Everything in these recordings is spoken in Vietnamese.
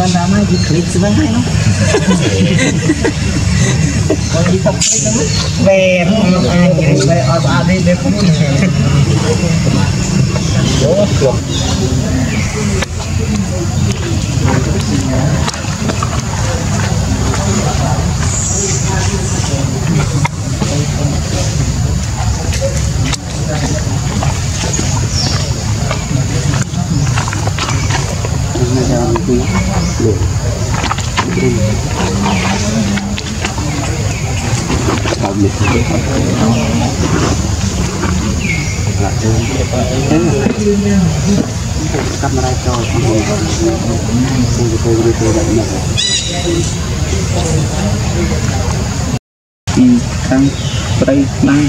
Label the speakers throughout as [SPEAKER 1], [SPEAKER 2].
[SPEAKER 1] con ra mai thì click với hay nó còn đi tập click nó về ai về ở đây để không được camera cho tăng play năng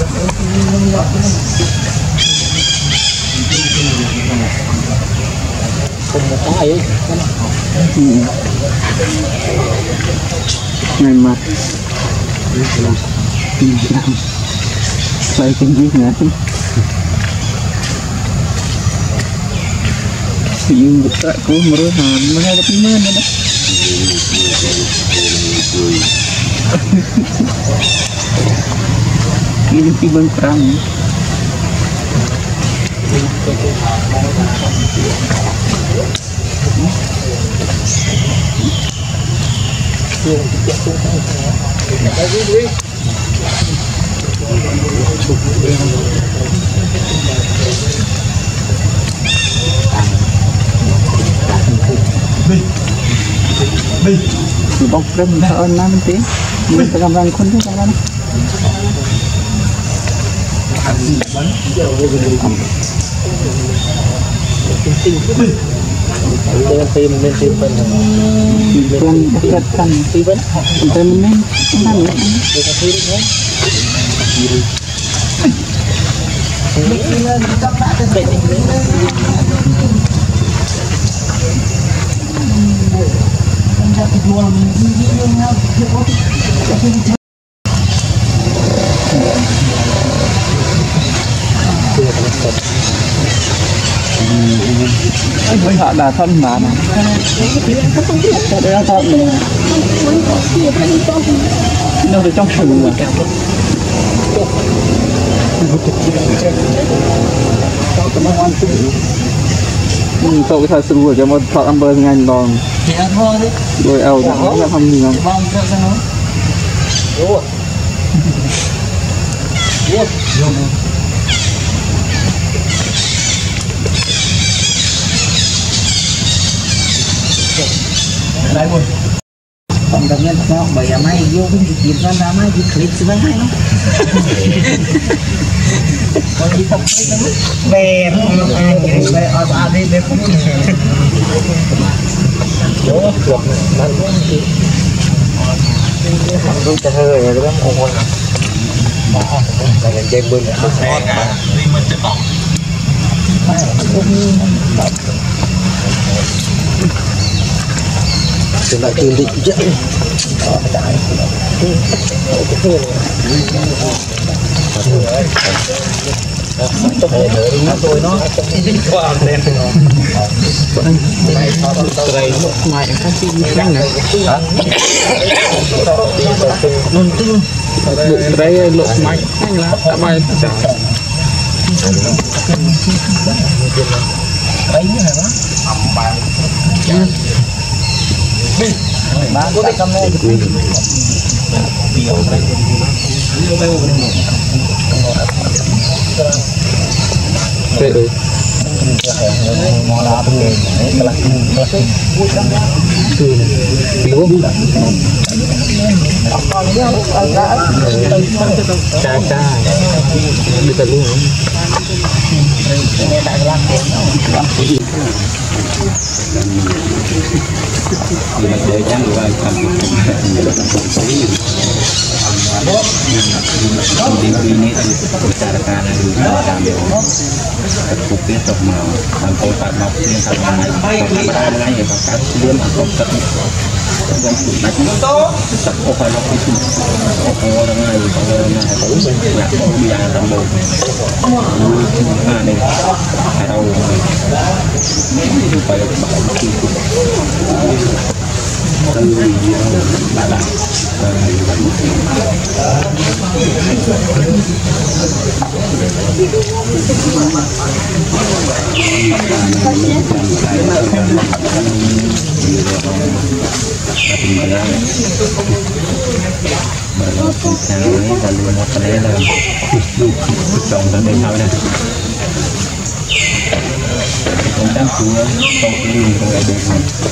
[SPEAKER 1] không có ai ấy ngày mặt play tiếng Việt nữa yêu tak ko meruhan menghadap mana dah ini tiban perang bọc rem ơn nam tí mình phải làm răng khôn chứ không ăn tim bên rất căng tí vẫn mình nên không ăn nữa anh họ đã thân mà đây là thân đâu được trong trường mà cậu cái thời sự của cho một thọ ăn bơ ngành đòn rồi eo đó là không gì không đây luôn còn đồng nhân nó bởi máy vô cái gì ra ra máy thì click với hay nó còn đi tập click nó về ai về ở đây để không chỗ được bạn không có hơi rồi đó ôi là chơi bơi đi mình sẽ còn chúng ta kiên định chứ tôi nó qua đen đây ngoài các cái răng này luôn tư đây lộ mạnh anh là đã bay đấy như này đó ba có cái camera
[SPEAKER 2] ปีนี้คือสถานการณ์คือตามเดียวถูกเลี้ยงตกมาทางโคตรมาเลี้ยงทำยังไงธรรมดาไงอย่างการเลี้ยงตกสักยังสุดนักสักโอ้ยเราไปสุดโอ้โหยังไงเขาเลยนะเขาอยากมียาตำโบนี่เราไปแบบที่ตั้งใจบ้าบ้าเราต้องใช้การดูแลกันเลยเลยจงต้องเป็นเท่านั้นต้องตั้งตัวต้องรีบต้องอะไรดู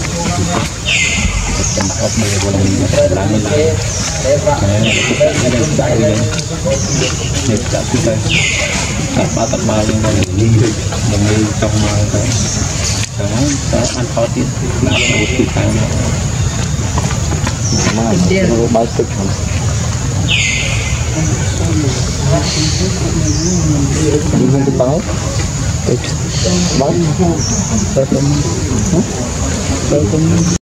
[SPEAKER 2] จำครบเลยวันนี้ร้านนี้ไม่ได้ใจเลยเด็กจับที่ไปตัดมายังไงนี่มันมีจงมาแต่อันเขาติดมาดูติดทางมาเดี๋ยวบ้านตึกมันดูมันจะเปล่าตึกบ้านเติม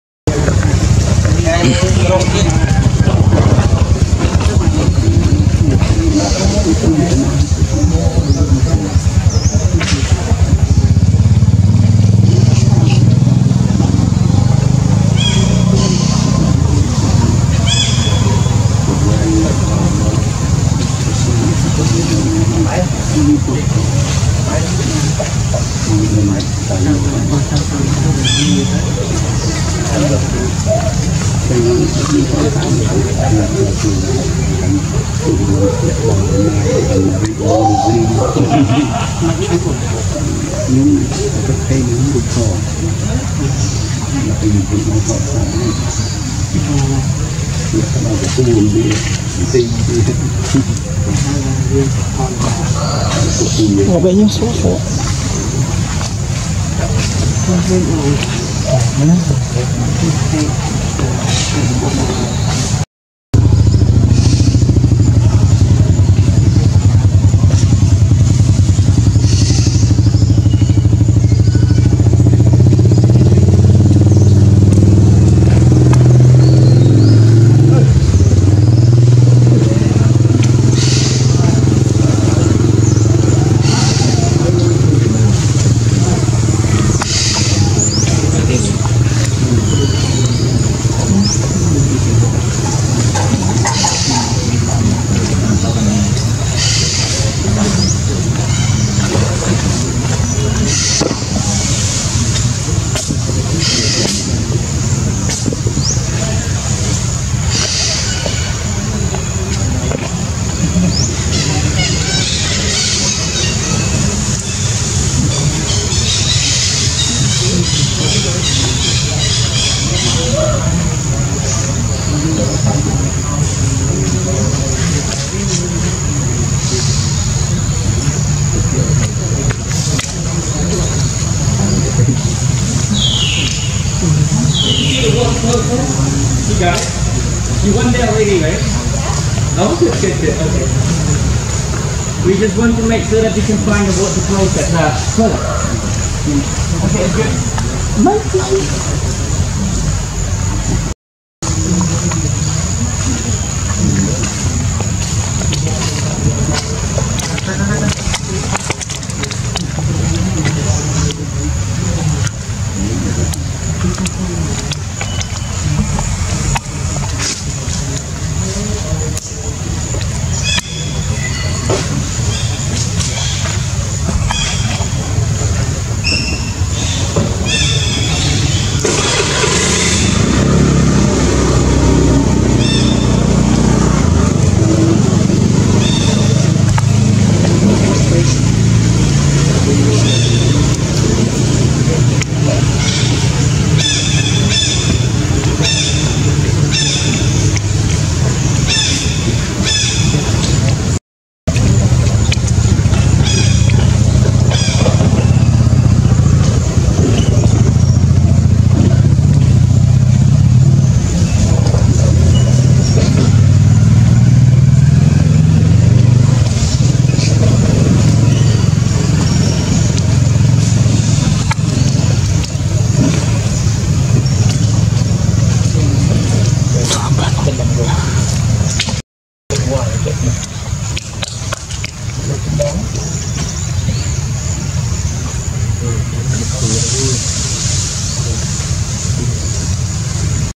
[SPEAKER 2] nhưng có thấy những bụng cỏ là tình tình nó cỏ sao thì các bạn phải buồn đi tình đi có vẻ như số You went there already, right? Oh, good. Okay. We just want to make sure that we can find the water closet. Okay, good.